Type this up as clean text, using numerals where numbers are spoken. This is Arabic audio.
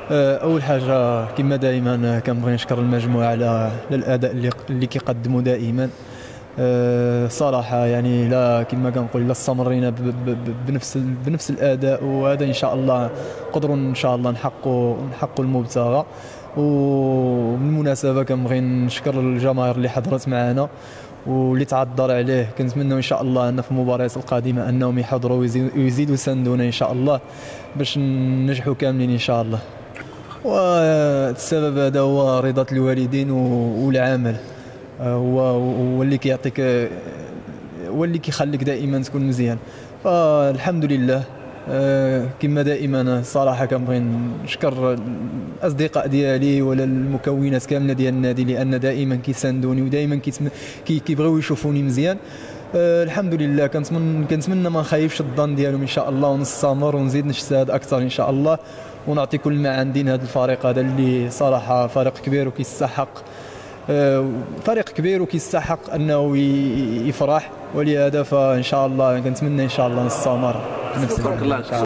اول حاجه كما دائما كنبغي نشكر المجموعه على الاداء اللي كيقدموا دائما. صراحه يعني لا كما كنقول لا استمرينا بنفس الاداء، وهذا ان شاء الله نقدروا ان شاء الله نحققوا المبتغى. وبالمناسبه كنبغي نشكر الجماهير اللي حضرت معنا واللي تعذر عليه. كنتمنى ان شاء الله ان في المباريات القادمه انهم يحضروا ويزيدوا يساندونا ان شاء الله باش ننجحوا كاملين ان شاء الله. والسبب هذا هو رضا الوالدين والعمل، هو اللي كيعطيك، هو اللي كيخليك دائما تكون مزيان. فالحمد لله. كما دائما صراحه كنبغي نشكر الاصدقاء ديالي ولا المكونات كامله ديال النادي، لان دائما كيساندوني ودائما كيبغيو يشوفوني مزيان. الحمد لله. كنتمنى ما نخيبش الظن ديالهم ان شاء الله، ونستمر ونزيد نجتهد اكثر ان شاء الله، ونعطي كل ما عندي لهذا الفريق هذا اللي صراحه فريق كبير وكيستحق، فريق كبير وكيستحق انه يفرح. ولهذا فان شاء الله كنتمنى ان شاء الله نستمر. شكرا الله.